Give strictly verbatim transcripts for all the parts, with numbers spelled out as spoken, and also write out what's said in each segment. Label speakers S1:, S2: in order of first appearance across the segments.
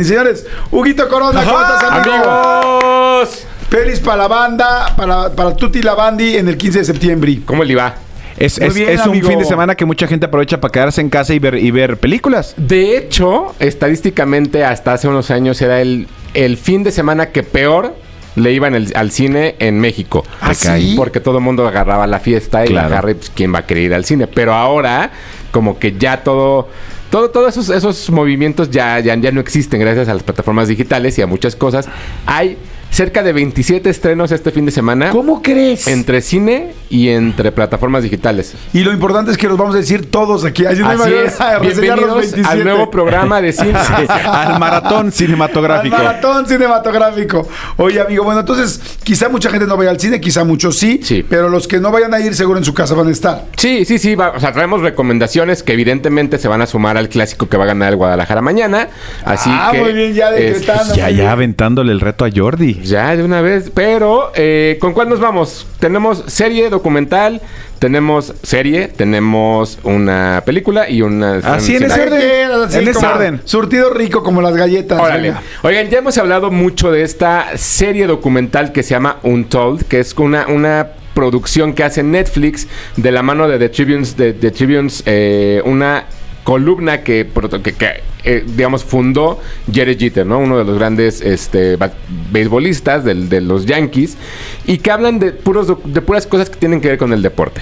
S1: Señores, Huguito Corona, ¿cómo estás, amigo?
S2: ¡Amigos!
S1: Pelis para la banda, para, para Tutti la Bandi en el quince de septiembre.
S2: ¿Cómo le va?
S3: Es,
S1: Muy
S3: es,
S1: bien,
S3: es un
S1: amigo.
S3: fin de semana que mucha gente aprovecha para quedarse en casa y ver, y ver películas.
S2: De hecho, estadísticamente, hasta hace unos años era el, el fin de semana que peor le iban el, al cine en México.
S1: ¿Ah, sí?
S2: Porque todo el mundo agarraba la fiesta y
S3: Claro.
S2: la agarra, pues, ¿quién va a querer ir al cine? Pero ahora, como que ya todo... Todo, todos esos, esos movimientos ya, ya, ya no existen gracias a las plataformas digitales y a muchas cosas. Hay cerca de veintisiete estrenos este fin de semana.
S1: ¿Cómo crees?
S2: Entre cine y entre plataformas digitales.
S1: Y lo importante es que los vamos a decir todos aquí. Así no hay
S2: Así
S1: manera
S2: es.
S1: de reseñar los
S2: Bienvenidos
S1: veintisiete.
S2: al nuevo programa de cine.
S3: Al maratón cinematográfico.
S1: Al maratón cinematográfico. Oye, amigo, bueno, entonces quizá mucha gente no vaya al cine, quizá muchos sí,
S2: Sí.
S1: pero los que no vayan a ir seguro en su casa van a estar.
S2: Sí, sí, sí. Va, o sea, traemos recomendaciones que evidentemente se van a sumar al clásico que va a ganar el Guadalajara mañana. Así
S1: Ah,
S2: que...
S1: muy bien, ya decretando.
S2: es-
S3: Ya, ya aventándole el reto a Jordi.
S2: Ya, de una vez. Pero, eh, ¿con cuál nos vamos? Tenemos serie, documental, tenemos serie, tenemos una película y una...
S3: Así en
S2: una-
S3: ese orden.
S1: Quieras, así
S3: En ese
S1: como
S3: orden.
S1: Surtido rico como las galletas.
S2: Órale.
S1: venga.
S2: Oigan, ya hemos hablado mucho de esta serie documental que se llama Untold, que es una, una producción que hace Netflix de la mano de The Tribunes, de, The Tribunes, eh, una columna que, proto- que, que, eh, digamos, fundó Jerry Jeter, ¿no? Uno de los grandes este, ba- beisbolistas del- de los Yankees, y que hablan de, puros, doc- de puras cosas que tienen que ver con el deporte.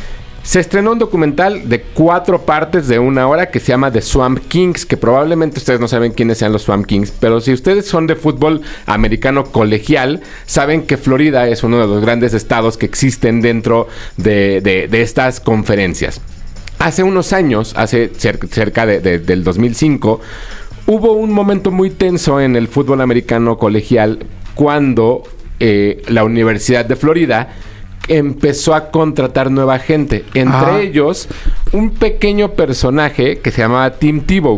S2: Se estrenó un documental de cuatro partes de una hora que se llama The Swamp Kings, que probablemente ustedes no saben quiénes sean los Swamp Kings, pero si ustedes son de fútbol americano colegial, saben que Florida es uno de los grandes estados que existen dentro de, de- de estas conferencias. Hace unos años, hace cer- cerca de- de- del dos mil cinco, hubo un momento muy tenso en el fútbol americano colegial cuando eh, la Universidad de Florida empezó a contratar nueva gente. Entre
S1: Ah.
S2: ellos, un pequeño personaje que se llamaba Tim Tebow.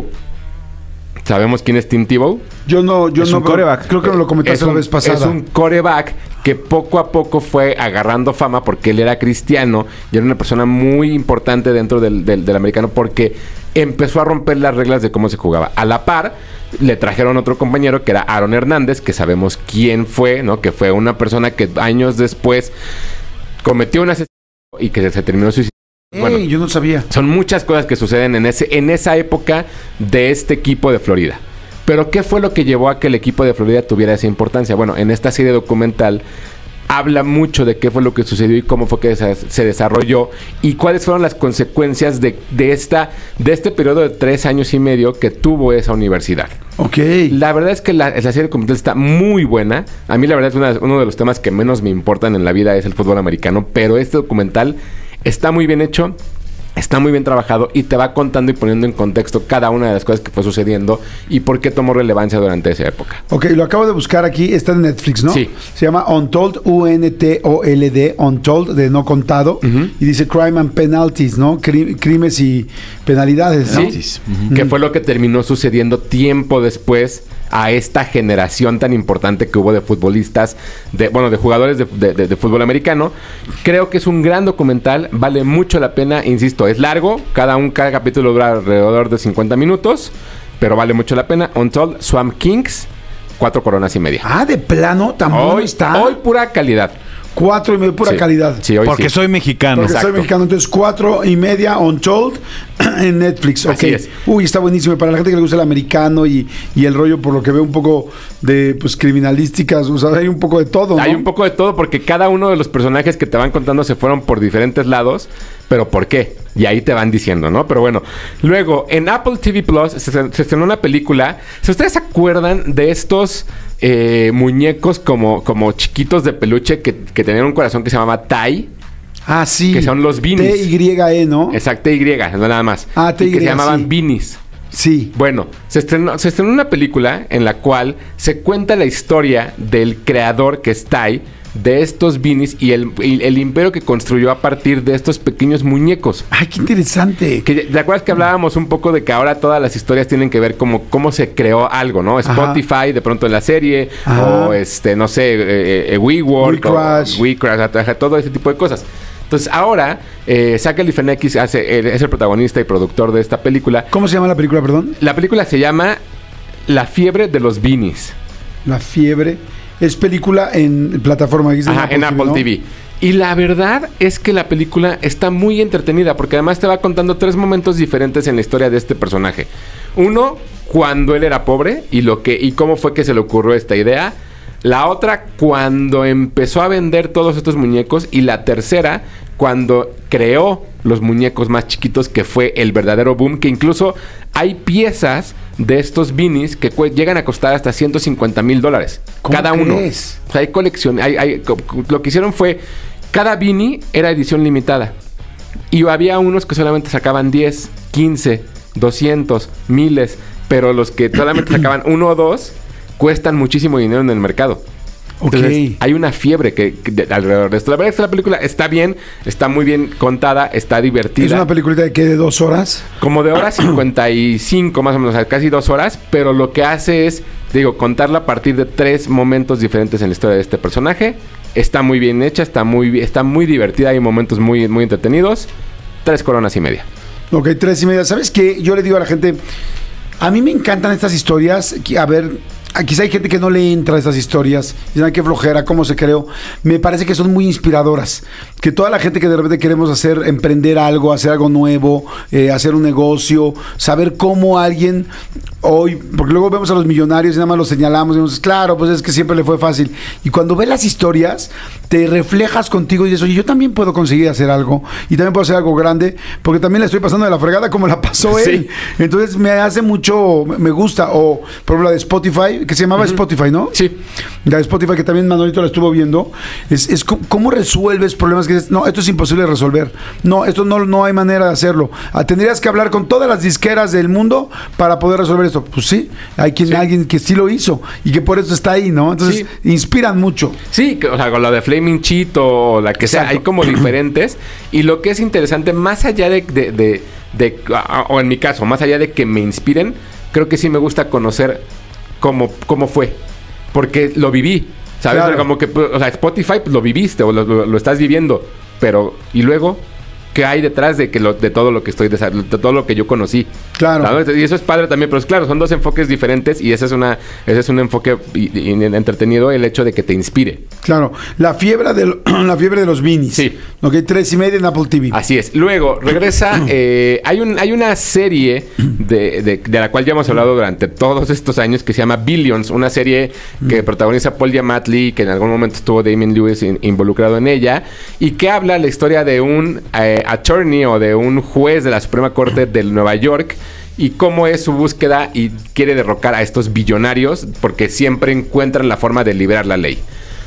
S2: ¿Sabemos quién es Tim Tebow?
S1: Yo no, yo
S3: Es
S1: no.
S3: un quarterback.
S1: Creo que me lo comentaste
S2: Es
S1: la
S2: un,
S1: vez pasada.
S2: es un coreback que poco a poco fue agarrando fama porque él era cristiano y era una persona muy importante dentro del, del- del americano porque empezó a romper las reglas de cómo se jugaba. A la par, le trajeron otro compañero que era Aaron Hernández, que sabemos quién fue, ¿no? Que fue una persona que años después cometió un asesinato y que se terminó suicidando.
S1: Ey,
S2: Bueno,
S1: yo no sabía.
S2: son muchas cosas que suceden en, ese, en esa época de este equipo de Florida. Pero ¿qué fue lo que llevó a que el equipo de Florida tuviera esa importancia? Bueno, en esta serie documental habla mucho de qué fue lo que sucedió y cómo fue que se, se desarrolló y cuáles fueron las consecuencias de, de, esta, de este periodo de tres años y medio que tuvo esa universidad.
S1: Ok.
S2: La verdad es que la, la serie documental está muy buena. A mí la verdad es una- uno de los temas que menos me importan en la vida es el fútbol americano, pero este documental está muy bien hecho, está muy bien trabajado y te va contando y poniendo en contexto cada una de las cosas que fue sucediendo y por qué tomó relevancia durante esa época.
S1: Ok, lo acabo de buscar aquí, está en Netflix, ¿no?
S2: Sí.
S1: Se llama Untold, U N T O L D, Untold, de no contado.
S2: Ujú.
S1: Y dice Crime and Penalties, ¿no? Cri- crímenes y penalidades, ¿no?
S2: Sí, que fue lo que terminó sucediendo tiempo después a esta generación tan importante que hubo de futbolistas, de bueno, de jugadores de, de- de- de fútbol americano. Creo que es un gran documental, vale mucho la pena, insisto, es largo, cada un cada capítulo dura alrededor de cincuenta minutos, pero vale mucho la pena. Untold, Swamp Kings, cuatro coronas y media.
S1: Ah, de plano, tan bueno
S2: Hoy
S1: está.
S2: Hoy pura calidad.
S1: Cuatro y media, pura
S2: Sí.
S1: calidad.
S2: Sí, hoy
S3: Porque
S2: sí.
S3: soy mexicano.
S1: Porque soy
S2: Exacto.
S1: mexicano, entonces cuatro y media Untold en Netflix. Ok.
S2: Así es.
S1: Uy, está buenísimo. Para la gente que le gusta el americano y, y el rollo, por lo que veo, un poco de pues criminalísticas, o sea, hay un poco de todo, ¿no?
S2: Hay un poco de todo porque cada uno de los personajes que te van contando se fueron por diferentes lados. ¿Pero por qué? Y ahí te van diciendo, ¿no? Pero bueno. Luego, en Apple T V Plus se, se estrenó una película. Si ustedes se acuerdan de estos eh, muñecos como, como chiquitos de peluche que, que tenían un corazón que se llamaba Tai.
S1: Ah, sí.
S2: Que son los Beanies.
S1: T Y E, ¿no?
S2: Exacto, Y, no nada más.
S1: Ah, T Y,
S2: Y que se llamaban
S1: sí.
S2: Beanies.
S1: Sí.
S2: Bueno, se estrenó, se estrenó una película en la cual se cuenta la historia del creador que es Tai, de estos Beanies y el, y el imperio que construyó a partir de estos pequeños muñecos.
S1: Ay, qué interesante.
S2: Que, ¿te acuerdas que hablábamos un poco de que ahora todas las historias tienen que ver como cómo se creó algo, ¿no? Spotify, de pronto en la serie,
S1: Ajá.
S2: o este, no sé, eh, eh, WeWork,
S1: WeCrash.
S2: o WeCrash, todo ese tipo de cosas. Entonces ahora, eh, Zach Galifianakis hace, eh, es el protagonista y productor de esta película.
S1: ¿Cómo se llama la película, perdón?
S2: La película se llama La fiebre de los beanies.
S1: La fiebre. Es película en plataforma.
S2: Ajá, en Apple T V. Y la verdad es que la película está muy entretenida porque además te va contando tres momentos diferentes en la historia de este personaje. Uno, cuando él era pobre y lo que y cómo fue que se le ocurrió esta idea. La otra, cuando empezó a vender todos estos muñecos. Y la tercera, cuando creó los muñecos más chiquitos, que fue el verdadero boom, que incluso hay piezas de estos beanies que cu- llegan a costar hasta ciento cincuenta mil dólares cada uno.
S1: crees?
S2: O sea, hay colección, hay, hay, co- co- lo que hicieron fue, cada beanie era edición limitada. Y había unos que solamente sacaban diez, quince, doscientos, miles, pero los que solamente sacaban uno o dos cuestan muchísimo dinero en el mercado. Entonces,
S1: Ok.
S2: hay una fiebre que, que de- alrededor de esto. La verdad es que la película está bien, está muy bien contada, está divertida.
S1: Es una peliculita de, ¿qué? ¿De dos horas?
S2: Como de hora cincuenta y cinco más o menos, o sea, casi dos horas, pero lo que hace es, digo, contarla a partir de tres momentos diferentes en la historia de este personaje. Está muy bien hecha, está muy, bi- está muy divertida, hay momentos muy, muy entretenidos. Tres coronas y media.
S1: Ok, tres y media. ¿Sabes qué? Yo le digo a la gente, a mí me encantan estas historias. que- A ver, a- quizá hay gente que no le entra a estas historias. Y saben qué flojera, cómo se creó. Me parece que son muy inspiradoras. Que toda la gente que de repente queremos hacer, emprender algo, hacer algo nuevo, eh, hacer un negocio, saber cómo alguien hoy, porque luego vemos a los millonarios y nada más los señalamos y decimos, claro, pues es que siempre le fue fácil. Y cuando ves las historias, te reflejas contigo y dices, oye, yo también puedo conseguir hacer algo y también puedo hacer algo grande, porque también le estoy pasando de la fregada como la pasó
S2: Sí.
S1: él. Entonces me hace mucho, me gusta. O, por ejemplo, la de Spotify, que se llamaba Spotify, ¿no?
S2: Sí.
S1: La de Spotify, que también Manolito la estuvo viendo, es, es co- cómo resuelves problemas que dices, no, esto es imposible de resolver. No, esto no, no hay manera de hacerlo. Ah, tendrías que hablar con todas las disqueras del mundo para poder resolver esto. Pues sí, hay quien,
S2: Sí.
S1: alguien que sí lo hizo y que por eso está ahí, ¿no? Entonces,
S2: Sí.
S1: inspiran mucho.
S2: Sí, que, o sea, con lo de Flaming Cheat o la que sea,
S1: Exacto.
S2: hay como diferentes. Y lo que es interesante, más allá de, de, de, de- a- o en mi caso, más allá de que me inspiren, creo que sí me gusta conocer cómo, cómo fue. Porque lo viví, ¿sabes?
S1: Claro.
S2: Como que, pues, o sea, Spotify pues, lo viviste o lo, lo- lo estás viviendo. Pero, ¿y luego? ¿Qué hay detrás de que lo, de todo lo que estoy desa- de todo lo que yo conocí?
S1: Claro.
S2: ¿Sabes? Y eso es padre también, pero es claro, son dos enfoques diferentes y ese es una ese es un enfoque y- y- y entretenido, el hecho de que te inspire.
S1: Claro. La fiebre de, la fiebre de los beanies.
S2: Sí.
S1: Ok, tres y media en Apple T V.
S2: Así es. Luego, regresa. eh, hay, un, hay una serie de, de- de la cual ya hemos hablado durante todos estos años que se llama Billions. Una serie que protagoniza Paul Giamatti, que en algún momento estuvo Damien Lewis in- involucrado en ella. Y que habla la historia de un eh, attorney o de un juez de la Suprema Corte de Nueva York. Y cómo es su búsqueda y quiere derrocar a estos billonarios porque siempre encuentran la forma de liberar la ley.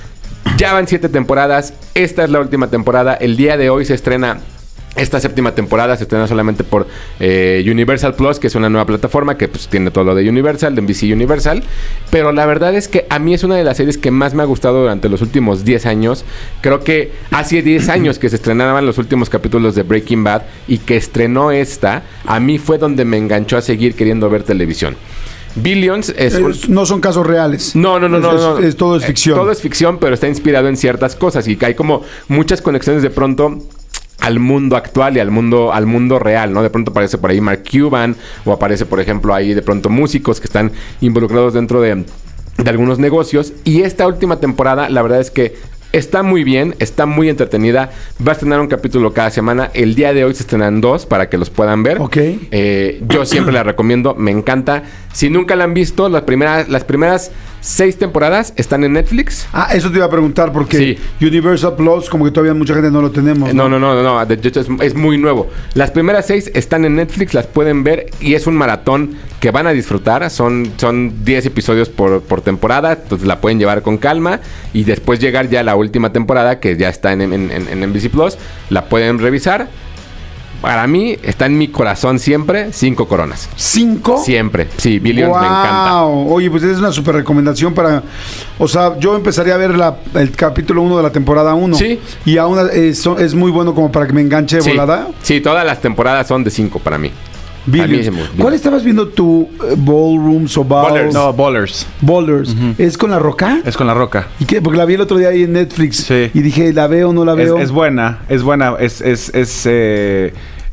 S2: Ya van siete temporadas. Esta es la última temporada. El día de hoy se estrena esta séptima temporada. Se estrena solamente por eh, Universal Plus, que es una nueva plataforma que pues, tiene todo lo de Universal, de N B C Universal. Pero la verdad es que a mí es una de las series que más me ha gustado durante los últimos diez años. Creo que hace diez años que se estrenaban los últimos capítulos de Breaking Bad y que estrenó esta, a mí fue donde me enganchó a seguir queriendo ver televisión. Billions es...
S1: Eh, no son casos reales.
S2: No, no, no,
S1: Es-
S2: no,
S1: es-
S2: no.
S1: es- todo es
S2: Eh,
S1: ficción.
S2: todo es ficción, pero está inspirado en ciertas cosas y que hay como muchas conexiones de pronto al mundo actual y al mundo al mundo real, ¿no? De pronto aparece por ahí Mark Cuban o aparece, por ejemplo, ahí de pronto músicos que están involucrados dentro de, de algunos negocios. Y esta última temporada, la verdad es que está muy bien, está muy entretenida. Va a estrenar un capítulo cada semana. El día de hoy se estrenan dos para que los puedan ver.
S1: Ok.
S2: Eh, yo siempre la recomiendo, me encanta. Si nunca la han visto, las primeras, las primeras seis temporadas están en Netflix.
S1: Ah, eso te iba a preguntar porque
S2: Sí.
S1: Universal Plus, como que todavía mucha gente no lo tenemos.
S2: Eh, No, no, no, no, no, de hecho es, es muy nuevo. Las primeras seis están en Netflix, las pueden ver y es un maratón que van a disfrutar. Son, son diez episodios por, por temporada, entonces la pueden llevar con calma y después llegar ya a la última temporada que ya está en, en, en, en N B C Plus, la pueden revisar. Para mí está en mi corazón siempre cinco coronas.
S1: ¿Cinco?
S2: Siempre. Sí, Billions
S1: Wow.
S2: me encanta.
S1: Oye, pues es una super recomendación para... O sea, yo empezaría a ver la- el capítulo uno de la temporada uno.
S2: Sí.
S1: Y aún es, es muy bueno como para que me enganche de
S2: Sí,
S1: volada.
S2: sí, todas las temporadas son de cinco para mí.
S1: Billions.
S2: A mí sí me-
S1: ¿Cuál estabas viendo tú? Eh, Ballrooms o Balls?
S2: Ballers.
S3: No, Ballers.
S1: Ballers. ¿Es con La Roca?
S3: Es con La Roca.
S1: ¿Y qué? Porque la vi el otro día ahí en Netflix.
S3: Sí.
S1: Y dije, ¿la veo o no la
S3: Es,
S1: veo?
S3: es buena, es buena. Es, es, es, eh,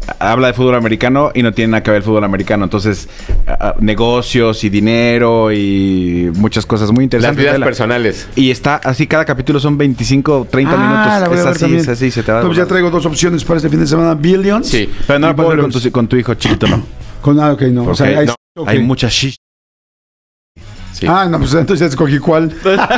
S3: habla de fútbol americano y no tiene nada que ver el fútbol americano. Entonces, a, a, negocios y dinero y muchas cosas muy
S2: Las
S3: interesantes.
S2: vidas
S3: Vela.
S2: personales.
S3: Y está así, cada capítulo son veinticinco, treinta
S1: Ah,
S3: minutos.
S1: la voy a
S3: Es
S1: ver
S3: así,
S1: también.
S3: es así, se te va a
S1: Entonces ya
S3: volar.
S1: traigo dos opciones para este fin de semana. Billions.
S2: Sí.
S3: Pero no
S1: y
S3: la puedes ver con
S1: Ballers.
S3: tu, con tu hijo chiquito, ¿no?
S1: Con, ah, ok, no. O sea,
S3: Ok,
S1: hay,
S2: no.
S1: ok.
S3: Hay mucha shish. Sí.
S1: Ah, no, pues entonces ya escogí cuál.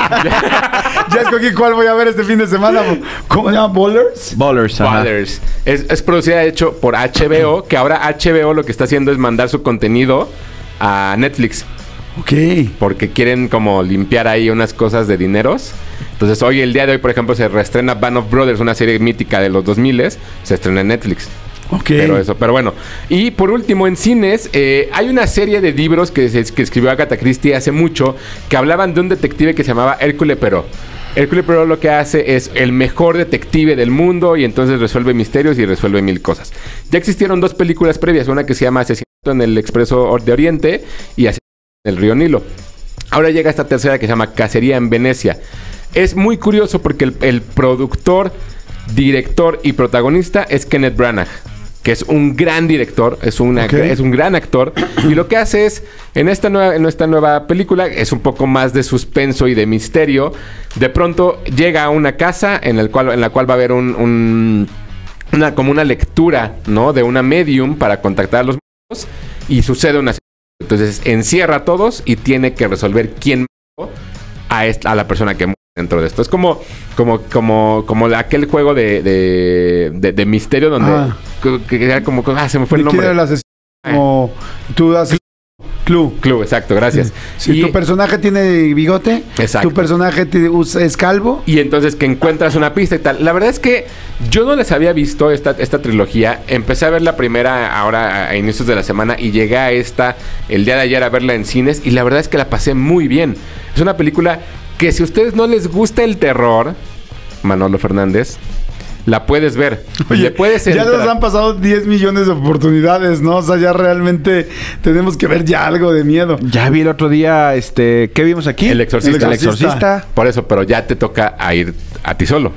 S1: Ya escogí cuál voy a ver este fin de semana. ¿Cómo se llama? ¿Ballers?
S3: Ballers, ajá.
S2: Ballers. Es, es producida, de hecho, por H B O, que ahora H B O lo que está haciendo es mandar su contenido a Netflix.
S1: Ok.
S2: Porque quieren como limpiar ahí unas cosas de dineros. Entonces, hoy, el día de hoy, por ejemplo, se reestrena Band of Brothers, una serie mítica de los dos mil. Se estrena en Netflix.
S1: Ok.
S2: Pero eso, pero bueno. Y por último, en cines, eh, hay una serie de libros que, se- que escribió Agatha Christie hace mucho que hablaban de un detective que se llamaba Hercule Poirot. Hercule Poirot lo que hace es el mejor detective del mundo y entonces resuelve misterios y resuelve mil cosas. Ya existieron dos películas previas, una que se llama Asesinato en el Expreso de Oriente y Asesinato en el Río Nilo. Ahora llega esta tercera que se llama Cacería en Venecia. Es muy curioso porque el, el productor, director y protagonista es Kenneth Branagh, que es un gran director, es, una,
S1: Ok.
S2: es un gran actor. Y lo que hace es, en esta, nueva, en esta nueva película, es un poco más de suspenso y de misterio. De pronto llega a una casa en, el cual, en la cual va a haber un, un- una, como una lectura, ¿no? De una medium para contactar a los muertos y sucede una... Entonces encierra a todos y tiene que resolver quién mató a, esta- a la persona que muere dentro de esto. Es como, como, como, como aquel juego de, de, de, de misterio donde
S1: Ah.
S2: que, que era como, ah, se me fue el
S1: ¿De quién
S2: nombre.
S1: era el asesino? Como tú das clue.
S2: Club, exacto, gracias.
S1: Si
S2: y,
S1: tu personaje tiene bigote,
S2: Exacto.
S1: tu personaje te- usa- es calvo.
S2: y entonces que encuentras una pista y tal. La verdad es que yo no les había visto esta, esta trilogía. Empecé a ver la primera ahora a, a inicios de la semana y llegué a esta el día de ayer a verla en cines y la verdad es que la pasé muy bien. Es una película que si a ustedes no les gusta el terror, Manolo Fernández, la puedes ver. Le puedes
S1: ya
S2: entrar.
S1: nos han pasado diez millones de oportunidades, ¿no? O sea, ya realmente tenemos que ver ya algo de miedo.
S3: Ya vi el otro día, este, ¿qué vimos aquí?
S2: El Exorcista.
S3: El Exorcista.
S2: Por eso, pero ya te toca a ir a ti solo.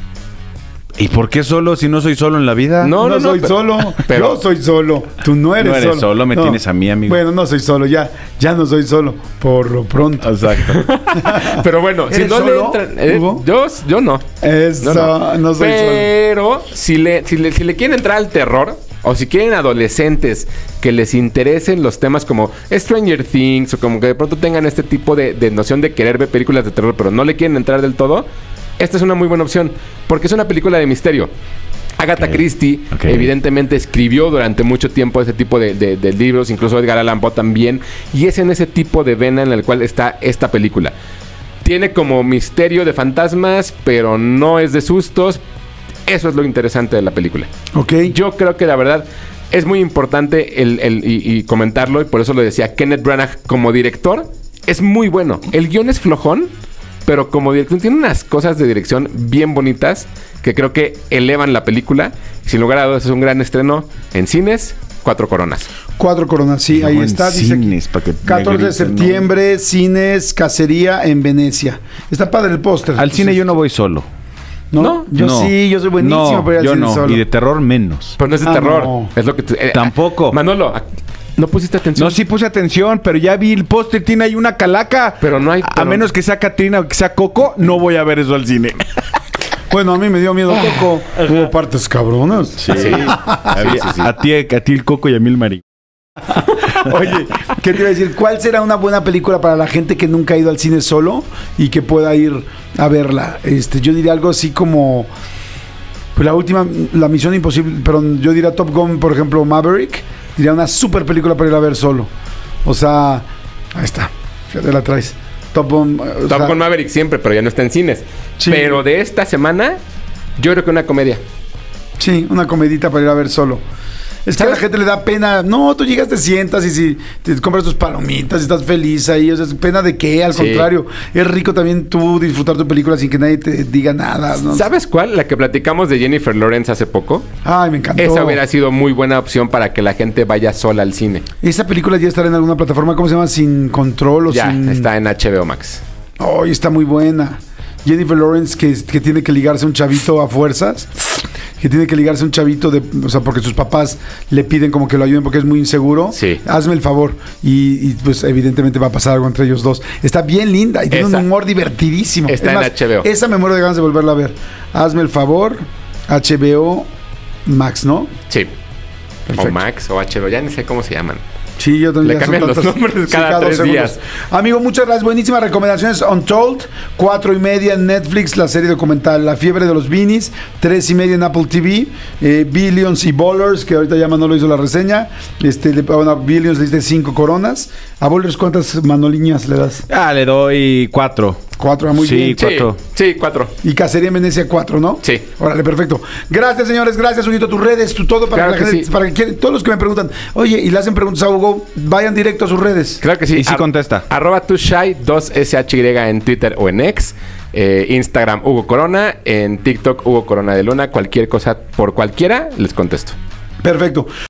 S3: ¿Y por qué solo si no soy solo en la vida?
S2: No,
S1: No,
S2: no, no,
S1: soy
S2: pero-
S1: solo.
S2: pero-
S1: Yo soy solo. Tú no eres,
S3: No eres solo, me tienes a mí, amigo.
S1: Bueno, no soy solo. Ya, ya no soy solo. Por lo pronto.
S3: Exacto.
S2: Pero bueno, si
S1: ¿Eres
S2: no le
S1: solo,
S2: entran. eh,
S1: Hugo?
S2: yo, yo no.
S1: Eso,
S2: No,
S1: no, soy solo.
S2: Pero si le, si, le, si le quieren entrar al terror, o si quieren adolescentes que les interesen los temas como Stranger Things, o como que de pronto tengan este tipo de, de noción de querer ver películas de terror, pero no le quieren entrar del todo, esta es una muy buena opción, porque es una película de misterio. Agatha
S3: Ok,
S2: Christie
S3: ok.
S2: evidentemente escribió durante mucho tiempo ese tipo de, de- de libros, incluso Edgar Allan Poe también, y es en ese tipo de vena en el cual está esta película. Tiene como misterio de fantasmas, pero no es de sustos. Eso es lo interesante de la película.
S1: Ok.
S2: Yo creo que la verdad es muy importante el, el- y, y comentarlo, y por eso lo decía, Kenneth Branagh como director es muy bueno. El guión es flojón, pero como director tiene unas cosas de dirección bien bonitas que creo que elevan la película. Sin lugar a dudas es un gran estreno en cines, Cuatro Coronas.
S1: Cuatro coronas, sí, ahí
S3: No, en
S1: está. Dice aquí.
S3: cines, pa' que me
S1: catorce de
S3: griten,
S1: septiembre, cines, cacería en Venecia. Está padre el póster.
S3: Al cine yo no voy solo.
S1: ¿No?
S2: ¿No?
S1: Yo
S3: No.
S1: sí, yo soy buenísimo
S3: No,
S1: para ir al
S3: yo
S1: cine
S3: no.
S1: solo.
S3: Y de terror menos.
S2: Pero no es de
S1: Ah,
S2: terror.
S1: no.
S2: Es lo que... te- eh,
S3: Tampoco.
S2: Manolo, ¿no pusiste atención?
S3: No, sí puse atención, pero ya vi el póster, tiene ahí una calaca.
S2: Pero no hay-
S3: A, a
S2: pero-
S3: menos que sea Catrina o que sea Coco, no voy a ver eso al cine.
S1: Bueno, a mí me dio miedo Coco. Hubo partes cabronas.
S2: Sí. Sí, sí, sí.
S3: A ti, a ti el Coco y a mí el Mari.
S1: Oye, ¿qué te iba a decir? ¿Cuál será una buena película para la gente que nunca ha ido al cine solo y que pueda ir a verla? Este, yo diría algo así como pues la última, la Misión Imposible, pero yo diría Top Gun, por ejemplo, Maverick. Diría una super película para ir a ver solo. O sea, ahí está. Fíjate, la traes. Top Gun. o
S2: Top
S1: sea,
S2: Gun Maverick siempre, pero ya no está en cines.
S1: Sí.
S2: Pero de esta semana, yo creo que una comedia.
S1: Sí, una comedita para ir a ver solo. Es que a la
S2: ¿Sabes?
S1: gente le da pena. No, tú llegas, te sientas y si te compras tus palomitas y estás feliz ahí. O sea, pena de qué, al
S2: Sí.
S1: contrario. Es rico también tú disfrutar tu película sin que nadie te diga nada, ¿no?
S2: ¿Sabes cuál? La que platicamos de Jennifer Lawrence hace poco.
S1: Ay, me encantó.
S2: Esa hubiera sido muy buena opción para que la gente vaya sola al cine.
S1: Esa película ya estará en alguna plataforma, ¿cómo se llama? Sin control o
S2: Ya,
S1: sin...
S2: está en H B O Max.
S1: Ay, está muy buena. Jennifer Lawrence que, que tiene que ligarse a un chavito a fuerzas. que tiene que ligarse un chavito, de, o sea, porque sus papás le piden como que lo ayuden porque es muy inseguro.
S2: Sí.
S1: Hazme el favor. Y, y, pues evidentemente va a pasar algo entre ellos dos. Está bien linda y tiene
S2: Esa.
S1: un humor divertidísimo.
S2: Está
S1: Es
S2: en
S1: más,
S2: H B O.
S1: Esa me muero de ganas de volverla a ver. Hazme el favor, H B O Max, ¿no?
S2: Sí.
S1: Perfecto.
S2: O Max o H B O, ya ni sé cómo se llaman.
S1: Sí, yo también.
S2: Le
S1: ya son
S2: cambian los
S1: tantas-
S2: nombres
S1: sí,
S2: cada
S1: dos
S2: tres
S1: segundos.
S2: días.
S1: Amigo, muchas gracias. Buenísimas recomendaciones. Untold, cuatro y media en Netflix, la serie documental La fiebre de los Beanies, tres y media en Apple T V, eh, Billions y Ballers, que ahorita ya Manolo hizo la reseña. Este, le, bueno, a Billions le diste cinco coronas. A Ballers, ¿cuántas manoliñas le das?
S3: Ah, le doy cuatro.
S1: Cuatro, muy
S3: Sí,
S1: bien.
S3: Cuatro.
S2: Sí, sí, cuatro.
S1: Y Cacería en Venecia, cuatro, ¿no?
S2: Sí.
S1: Órale, perfecto. Gracias, señores. Gracias, Huguito. Tus redes, tu todo para
S2: Claro
S1: que la
S2: que
S1: gente,
S2: sí.
S1: para que quieran- todos los que me preguntan, oye, y le hacen preguntas a Hugo, vayan directo a sus redes.
S2: Claro que sí.
S3: Y sí
S2: Ar-
S3: contesta.
S2: Arroba tushai, dos S H Y en Twitter o en X. Eh, Instagram Hugo Corona. En TikTok Hugo Corona de Luna. Cualquier cosa por cualquiera les contesto.
S1: Perfecto.